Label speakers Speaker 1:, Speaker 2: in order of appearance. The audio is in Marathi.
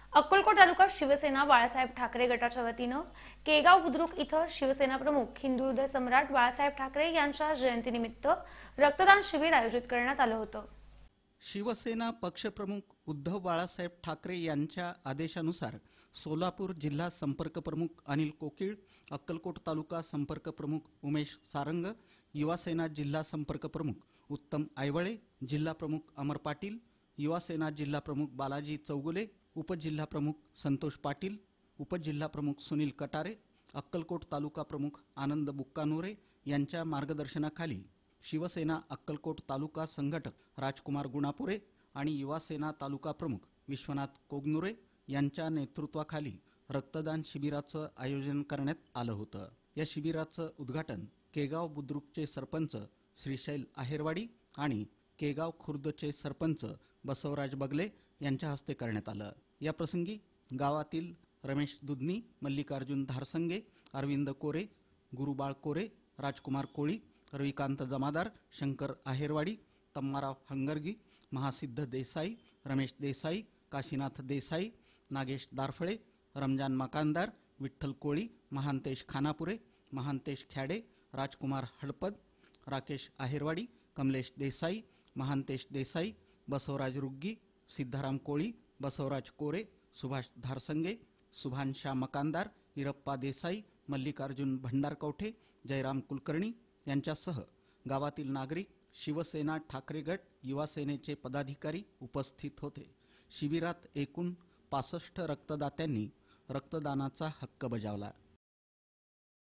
Speaker 1: अक्कलकोट तालुका शिवसेना बाळासाहेब ठाकरे गटाच्या वतीनं केगाव बुद्रुक इथं शिवसेना प्रमुख हिंदू हृदय सम्राट बाळासाहेब ठाकरे यांच्या जयंतीनिमित्त रक्तदान शिबिर आयोजित करण्यात आलं होतं।
Speaker 2: शिवसेना पक्षप्रमुख उद्धव बाळासाहेब ठाकरे यांच्या आदेशानुसार सोलापूर जिल्हा संपर्क प्रमुख अनिल कोकिळ, अक्कलकोट तालुका संपर्क प्रमुख उमेश सारंग, युवासेना जिल्हा संपर्क प्रमुख उत्तम आयवळे, जिल्हा प्रमुख अमर पाटील, युवासेना जिल्हा प्रमुख बालाजी चौगुले, उपजिल्हा प्रमुख संतोष पाटील, उपजिल्हा प्रमुख सुनील कटारे, अक्कलकोट तालुका प्रमुख आनंद बुक्कानोरे यांच्या मार्गदर्शनाखाली शिवसेना अक्कलकोट तालुका संघटक राजकुमार गुणापुरे आणि युवासेना तालुका प्रमुख विश्वनाथ कोगनुरे यांच्या नेतृत्वाखाली रक्तदान शिबिराचं आयोजन करण्यात आलं होतं। या शिबिराचं उद्घाटन केगाव बुद्रुकचे सरपंच श्रीशैल आहेरवाडी आणि केगाव खुर्दचे सरपंच बसवराज बगले यांच्या हस्ते करण्यात आलं। या प्रसंगी गावातील रमेश दुधनी, मल्लिकार्जुन धारसंगे, अरविंद कोरे, गुरुबाळ कोरे, राजकुमार कोळी, रविकांत जमादार, शंकर आहेरवाडी, तम्माराव हंगरगी, महासिद्ध देसाई, रमेश देसाई, काशीनाथ देसाई, नागेश दारफळे, रमजान मकानदार, विठ्ठल कोळी, महांतेश खानापुरे, महांतेश ख्याडे, राजकुमार हडपद, राकेश आहेरवाडी, कमलेश देसाई, महांतेश देसाई, बसवराज रुग्गी, सिद्धाराम कोळी, बसवराज कोरे, सुभाष धारसंगे, सुभानशा मकानदार, इरप्पा देसाई, मल्लिकार्जुन भंडारकवठे, जयराम कुलकर्णी यांच्यासह गावातील नागरिक, शिवसेना ठाकरे गट, युवासेनेचे पदाधिकारी उपस्थित होते। शिबिरात एकूण 65 रक्तदात्यांनी रक्तदानाचा हक्क बजावला।